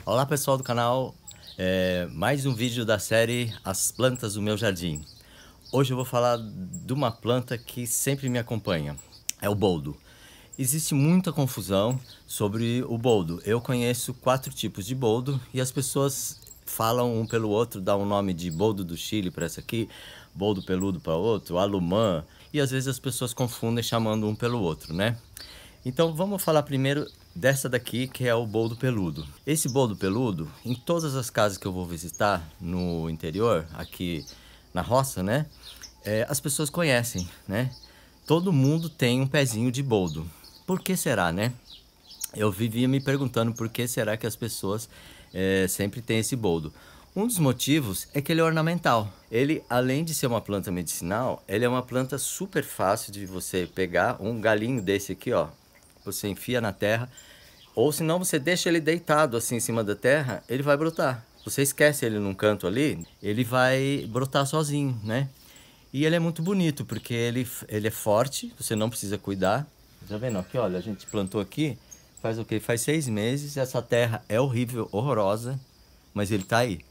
Olá pessoal do canal, mais um vídeo da série As Plantas do Meu Jardim. Hoje eu vou falar de uma planta que sempre me acompanha, é o boldo. Existe muita confusão sobre o boldo. Eu conheço 4 tipos de boldo e as pessoas falam um pelo outro, dá um nome de boldo do Chile para esse aqui, boldo peludo para outro, alumã, e às vezes as pessoas confundem chamando um pelo outro, né? Então vamos falar primeiro dessa daqui, que é o boldo peludo. Esse boldo peludo, em todas as casas que eu vou visitar no interior, aqui na roça, né? As pessoas conhecem, né? Todo mundo tem um pezinho de boldo. Por que será, né? Eu vivia me perguntando por que será que as pessoas sempre têm esse boldo. Um dos motivos é que ele é ornamental. Ele, além de ser uma planta medicinal, ele é uma planta super fácil de você pegar. Um galinho desse aqui, ó, você enfia na terra, ou senão você deixa ele deitado assim em cima da terra, ele vai brotar. Você esquece ele num canto ali, ele vai brotar sozinho, né? E ele é muito bonito, porque ele é forte, você não precisa cuidar. Tá vendo aqui, olha, a gente plantou aqui, faz o quê? Faz 6 meses, essa terra é horrível, horrorosa, mas ele tá aí.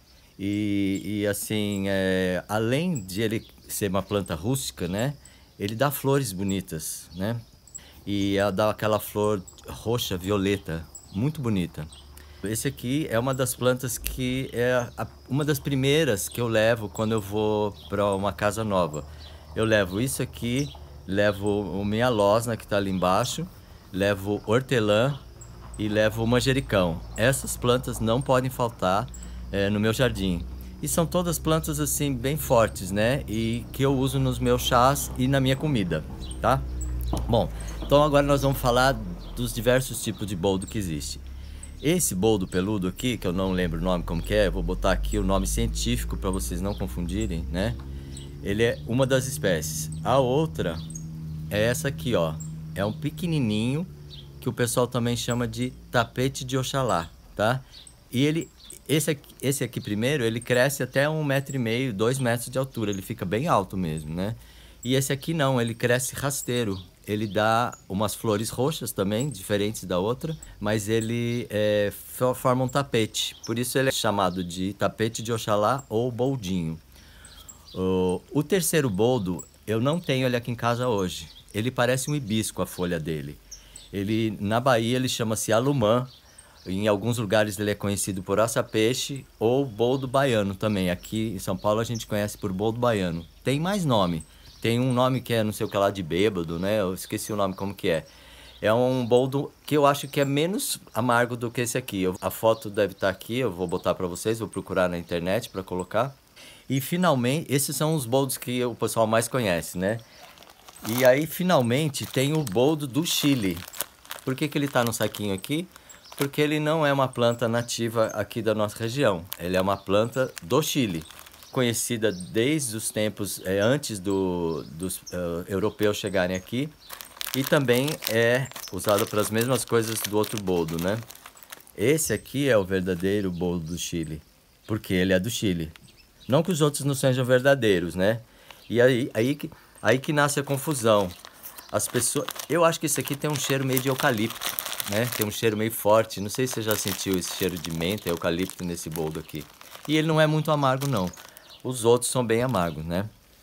E assim, além de ele ser uma planta rústica, né? Ele dá flores bonitas, né? E ela dá aquela flor roxa, violeta, muito bonita. Esse aqui é uma das plantas que é uma das primeiras que eu levo quando eu vou para uma casa nova. Eu levo isso aqui, levo o minha losna que está ali embaixo, levo hortelã e levo o manjericão. Essas plantas não podem faltar no meu jardim. E são todas plantas assim bem fortes, né? E que eu uso nos meus chás e na minha comida, tá? Bom, então agora nós vamos falar dos diversos tipos de boldo que existe. Esse boldo peludo aqui, que eu não lembro o nome como que é, eu vou botar aqui o nome científico para vocês não confundirem, né? Ele é uma das espécies. A outra é essa aqui, ó. É um pequenininho que o pessoal também chama de tapete de Oxalá, tá? E esse aqui primeiro, ele cresce até 1,5 m, 2 metros de altura. Ele fica bem alto mesmo, né? E esse aqui não, ele cresce rasteiro. Ele dá umas flores roxas também, diferentes da outra, mas ele forma um tapete. Por isso ele é chamado de tapete de Oxalá ou boldinho. O terceiro boldo, eu não tenho ele aqui em casa hoje. Ele parece um hibisco, a folha dele. Na Bahia ele chama-se alumã. Em alguns lugares ele é conhecido por aça-peixe ou boldo baiano também. Aqui em São Paulo a gente conhece por boldo baiano. Tem mais nome. Tem um nome que é não sei o que lá de bêbado, né? Eu esqueci o nome como que é. É um boldo que eu acho que é menos amargo do que esse aqui. A foto deve estar aqui, eu vou botar para vocês, vou procurar na internet para colocar. E finalmente, esses são os boldos que o pessoal mais conhece, né? E aí finalmente tem o boldo do Chile. Por que ele está no saquinho aqui? Porque ele não é uma planta nativa aqui da nossa região. Ele é uma planta do Chile, conhecida desde os tempos antes dos europeus chegarem aqui, e também é usada para as mesmas coisas do outro boldo, né? Esse aqui é o verdadeiro boldo do Chile, porque ele é do Chile. Não que os outros não sejam verdadeiros, né? E aí que nasce a confusão. As pessoas, eu acho que esse aqui tem um cheiro meio de eucalipto, né? Tem um cheiro meio forte. Não sei se você já sentiu esse cheiro de menta e eucalipto nesse boldo aqui. E ele não é muito amargo, não. Os outros são bem amargos, né?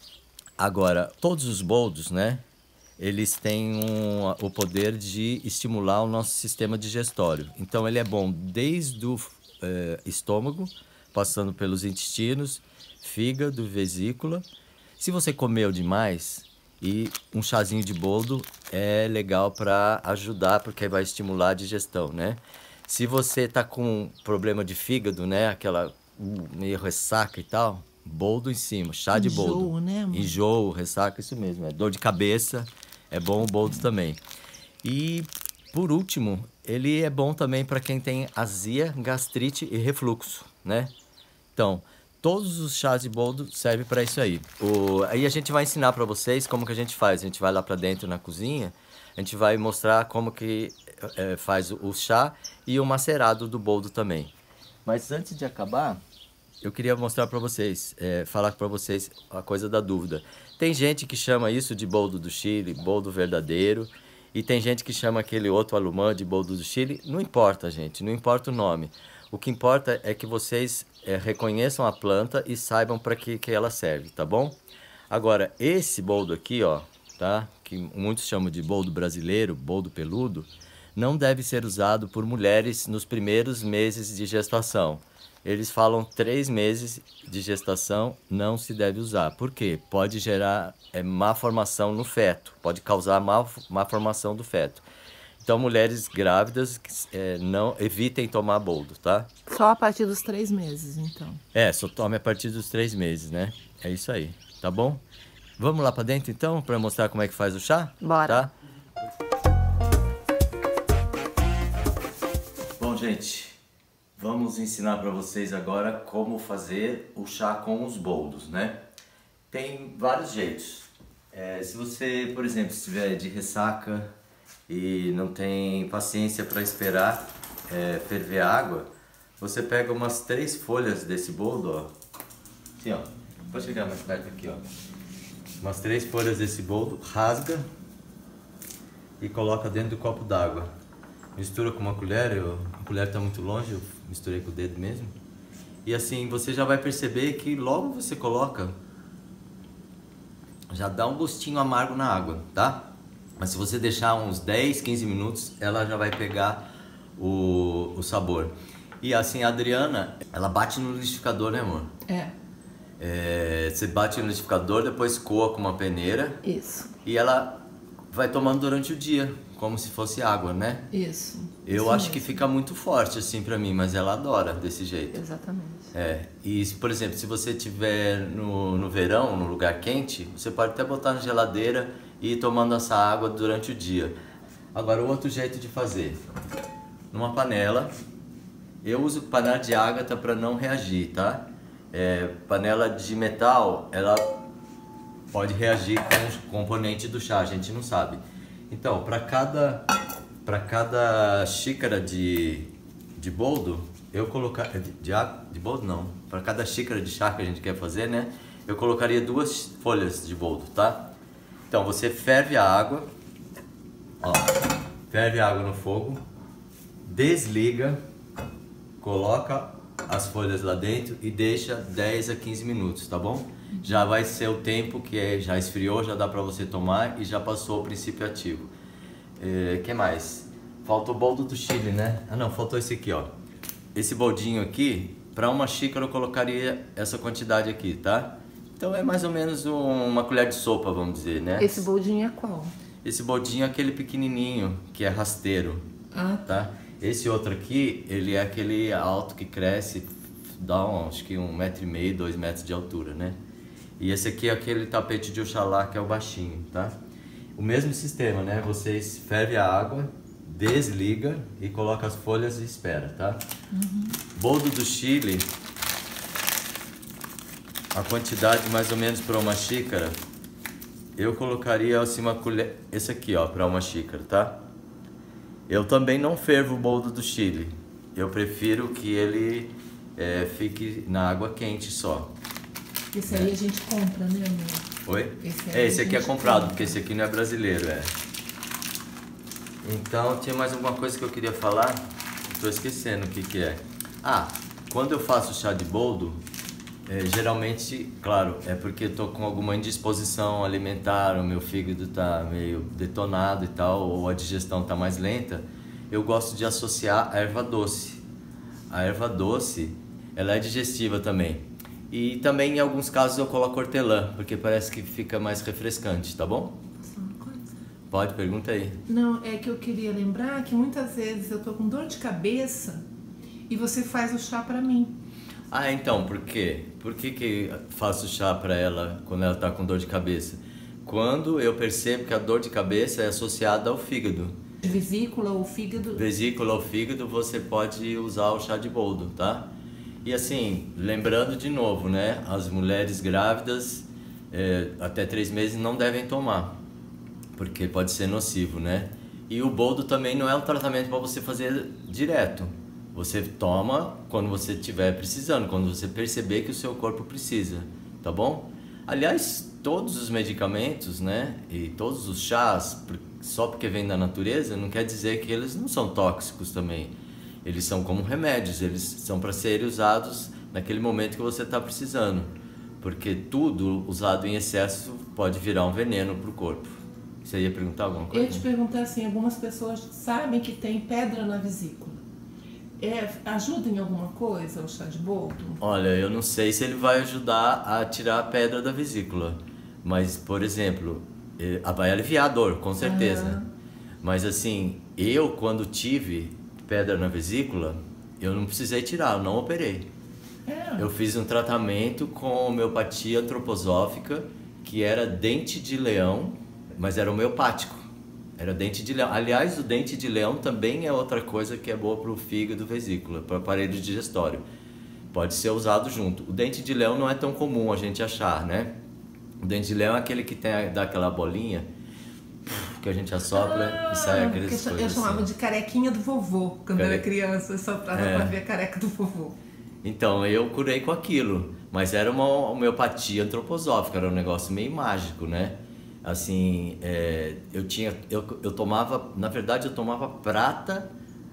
Agora, todos os boldos, né? Eles têm o poder de estimular o nosso sistema digestório. Então, ele é bom desde o estômago, passando pelos intestinos, fígado, vesícula. Se você comeu demais, e um chazinho de boldo é legal para ajudar, porque vai estimular a digestão, né? Se você tá com problema de fígado, né? Aquela meio ressaca e tal, boldo em cima, chá de boldo. Enjoo, né, mãe? Enjoo, ressaca, isso mesmo. É dor de cabeça, é bom o boldo também. E por último, ele é bom também para quem tem azia, gastrite e refluxo, né? Então, todos os chás de boldo servem para isso aí. Aí a gente vai ensinar para vocês como que a gente faz. A gente vai lá para dentro na cozinha, a gente vai mostrar como que faz o chá e o macerado do boldo também. Mas antes de acabar, eu queria mostrar para vocês, falar para vocês a coisa da dúvida. Tem gente que chama isso de boldo do Chile, boldo verdadeiro, E tem gente que chama aquele outro alumã de boldo do Chile. Não importa, gente, não importa o nome. O que importa é que vocês reconheçam a planta e saibam para que ela serve, tá bom? Agora, esse boldo aqui, ó, tá? Que muitos chamam de boldo brasileiro, boldo peludo, não deve ser usado por mulheres nos primeiros meses de gestação. Eles falam 3 meses de gestação não se deve usar. Por quê? Pode gerar má formação no feto, pode causar má formação do feto. Então, mulheres grávidas não evitem tomar boldo, tá? Só a partir dos 3 meses, então. Só tome a partir dos 3 meses, né? É isso aí, tá bom? Vamos lá pra dentro então, pra mostrar como é que faz o chá? Bora. Tá? Bom, gente, vamos ensinar pra vocês agora como fazer o chá com os boldos, né? Tem vários jeitos. Se você, por exemplo, estiver de ressaca e não tem paciência para esperar ferver a água, você pega umas 3 folhas desse boldo, ó. Assim, ó. Pode chegar mais perto aqui, ó. Umas 3 folhas desse boldo, rasga e coloca dentro do copo d'água. Mistura com uma colher, a colher está muito longe, eu misturei com o dedo mesmo. E assim, você já vai perceber que logo você coloca, já dá um gostinho amargo na água, tá? Mas se você deixar uns 10, 15 minutos, ela já vai pegar o sabor. E assim, a Adriana, ela bate no liquidificador, né, amor? Você bate no liquidificador, depois coa com uma peneira. Isso. E ela vai tomando durante o dia, como se fosse água, né? Isso. Eu acho que fica muito forte assim pra mim, mas ela adora desse jeito. Exatamente. E, por exemplo, se você tiver no verão, no lugar quente, você pode até botar na geladeira e ir tomando essa água durante o dia. Agora, o outro jeito de fazer, numa panela, eu uso panela de ágata para não reagir, tá? Panela de metal, ela pode reagir com os componentes do chá, a gente não sabe. Então, para cada xícara de boldo, eu colocar de boldo não, para cada xícara de chá que a gente quer fazer, né? Eu colocaria 2 folhas de boldo, tá? Então, você ferve a água, ó, ferve a água no fogo, desliga, coloca as folhas lá dentro e deixa 10 a 15 minutos, tá bom? Já vai ser o tempo que já esfriou, já dá pra você tomar e já passou o princípio ativo. Que mais? Faltou o boldo do Chile, né? Ah não, faltou esse aqui, ó. Esse boldinho aqui, para uma xícara eu colocaria essa quantidade aqui, tá? Então é mais ou menos uma colher de sopa, vamos dizer, né? Esse boldinho é qual? Esse boldinho é aquele pequenininho, que é rasteiro, tá? Esse outro aqui, ele é aquele alto que cresce, dá acho que 1,5 m, 2 metros de altura, né? E esse aqui é aquele tapete de Oxalá, que é o baixinho, tá? O mesmo sistema, né? Vocês fervem a água, desliga e coloca as folhas e espera, tá? Boldo do Chile, a quantidade mais ou menos para uma xícara, eu colocaria assim uma colher, esse aqui ó, para uma xícara, tá? Eu também não fervo o boldo do Chile, eu prefiro que ele fique na água quente só. Esse aí a gente compra, né, amor? Oi? Esse aqui é comprado, porque esse aqui não é brasileiro, Então, tinha mais alguma coisa que eu queria falar? Estou esquecendo o que é. Quando eu faço chá de boldo, geralmente, claro, é porque eu tô com alguma indisposição alimentar, o meu fígado tá meio detonado e tal, ou a digestão tá mais lenta, eu gosto de associar a erva doce. A erva doce, ela é digestiva também. E também em alguns casos eu coloco hortelã, porque parece que fica mais refrescante, tá bom? Só uma coisa. Pode, pergunta aí. Não, é que eu queria lembrar que muitas vezes eu tô com dor de cabeça e você faz o chá pra mim. Então, por quê? Por que faço chá pra ela quando ela tá com dor de cabeça? Quando eu percebo que a dor de cabeça é associada ao fígado. Vesícula ou fígado? Vesícula ou fígado, você pode usar o chá de boldo, tá? E assim, lembrando de novo, né? As mulheres grávidas até 3 meses não devem tomar, porque pode ser nocivo, né? E o boldo também não é um tratamento para você fazer direto. Você toma quando você estiver precisando, quando você perceber que o seu corpo precisa, tá bom? Aliás, todos os medicamentos, né, e todos os chás, só porque vêm da natureza, não quer dizer que eles não são tóxicos também. Eles são como remédios, eles são para serem usados naquele momento que você está precisando. Porque tudo usado em excesso pode virar um veneno para o corpo. Você ia perguntar alguma coisa? Eu ia te perguntar assim, algumas pessoas sabem que tem pedra na vesícula. Ajuda em alguma coisa o chá de boldo? Olha, eu não sei se ele vai ajudar a tirar a pedra da vesícula. Mas, por exemplo, vai aliviar a dor, com certeza. Mas assim, eu quando tive pedra na vesícula, eu não precisei tirar, eu não operei. Eu fiz um tratamento com homeopatia antroposófica, que era dente de leão, mas era homeopático. Era dente de leão. Aliás, o dente de leão também é outra coisa que é boa para o fígado, vesícula, para o aparelho digestório. Pode ser usado junto. O dente de leão não é tão comum a gente achar, né? O dente de leão é aquele que dá aquela bolinha que a gente assopra e sai aqueles coisas. Eu chamava de carequinha do vovô quando eu era criança, eu soprava pra ver a careca do vovô. Então, eu curei com aquilo, mas era uma homeopatia antroposófica, era um negócio meio mágico, né? Assim, eu tomava, na verdade eu tomava prata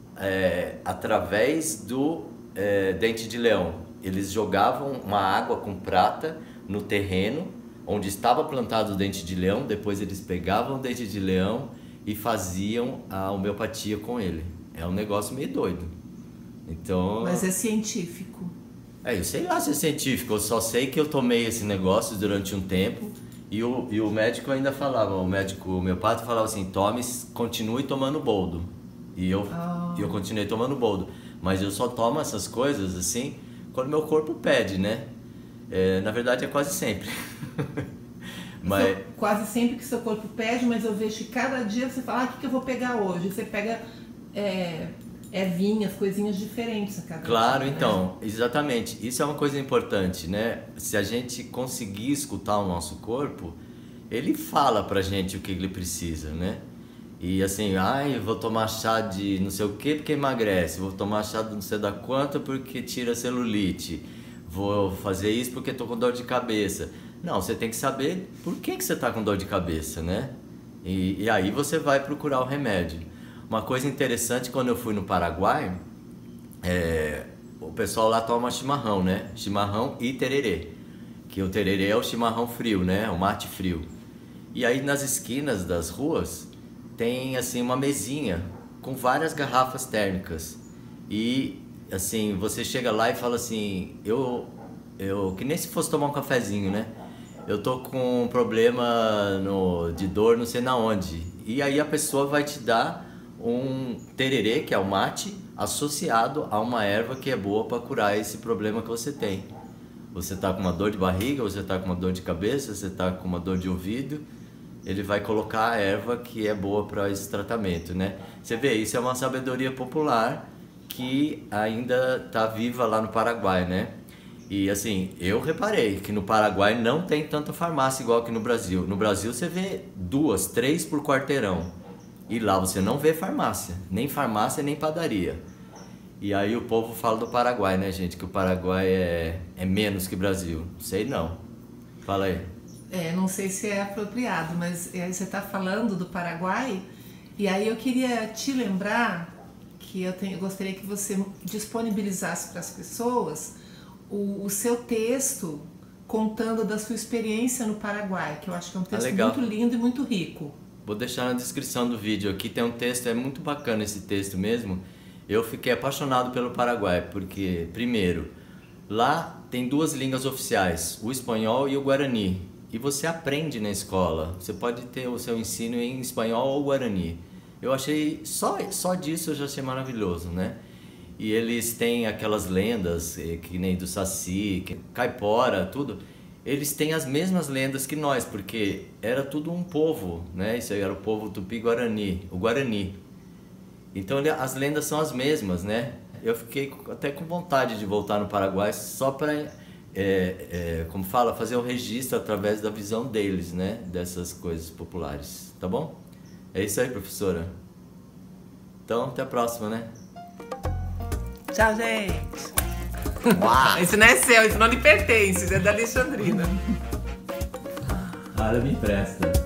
através do dente de leão. Eles jogavam uma água com prata no terreno onde estava plantado o dente de leão, depois eles pegavam o dente de leão e faziam a homeopatia com ele. É um negócio meio doido. Então... Mas é científico. Eu sei lá se é científico, eu só sei que eu tomei esse negócio durante um tempo e o médico ainda falava, o médico homeopata falava assim, continue tomando boldo. E eu continuei tomando boldo. Mas eu só tomo essas coisas assim quando meu corpo pede, né? Na verdade é quase sempre. Mas... Quase sempre que seu corpo pede, mas eu vejo que cada dia você fala, o que eu vou pegar hoje? Você pega ervinhas, coisinhas diferentes a cada dia. Claro, então, exatamente. Isso é uma coisa importante, né? Se a gente conseguir escutar o nosso corpo, ele fala pra gente o que ele precisa, né? E assim, eu vou tomar chá de não sei o que porque emagrece, vou tomar chá de não sei da quanta porque tira celulite, vou fazer isso porque tô com dor de cabeça. Não, você tem que saber por que você tá com dor de cabeça, né? E aí você vai procurar o remédio. Uma coisa interessante, quando eu fui no Paraguai, o pessoal lá toma chimarrão, né? Chimarrão e tererê. Que o tererê é o chimarrão frio, né? O mate frio. E aí nas esquinas das ruas tem assim uma mesinha com várias garrafas térmicas. E assim, você chega lá e fala assim, que nem se fosse tomar um cafezinho, né? Eu tô com um problema de dor não sei na onde. E aí a pessoa vai te dar um tererê, que é o mate, associado a uma erva que é boa para curar esse problema que você tem. Você tá com uma dor de barriga, você tá com uma dor de cabeça, você tá com uma dor de ouvido, ele vai colocar a erva que é boa para esse tratamento, né? Você vê, isso é uma sabedoria popular que ainda tá viva lá no Paraguai, né? E assim, eu reparei que no Paraguai não tem tanta farmácia igual aqui no Brasil. No Brasil você vê 2, 3 por quarteirão. E lá você não vê farmácia nem padaria. E aí o povo fala do Paraguai, né, gente? Que o Paraguai é menos que o Brasil. Sei não. Fala aí. Não sei se é apropriado, mas você está falando do Paraguai. E aí eu queria te lembrar que eu gostaria que você disponibilizasse para as pessoas o seu texto contando da sua experiência no Paraguai, que eu acho que é um texto muito lindo e muito rico. Vou deixar na descrição do vídeo aqui, tem um texto, é muito bacana esse texto mesmo. Eu fiquei apaixonado pelo Paraguai, porque, primeiro, lá tem 2 línguas oficiais, o espanhol e o guarani. E você aprende na escola, você pode ter o seu ensino em espanhol ou guarani. Eu achei, só disso eu já achei maravilhoso, né? E eles têm aquelas lendas, que nem do Saci, Caipora, tudo. Eles têm as mesmas lendas que nós, porque era tudo um povo, né? Isso aí era o povo Tupi-Guarani, o Guarani. Então as lendas são as mesmas, né? Eu fiquei até com vontade de voltar no Paraguai só para, como fala, fazer um registro através da visão deles, né? Dessas coisas populares, tá bom? É isso aí, professora. Então, até a próxima, né? Tchau, gente! Uau. Isso não é seu, isso não lhe pertence, isso é da Alexandrina. Olha, me empresta.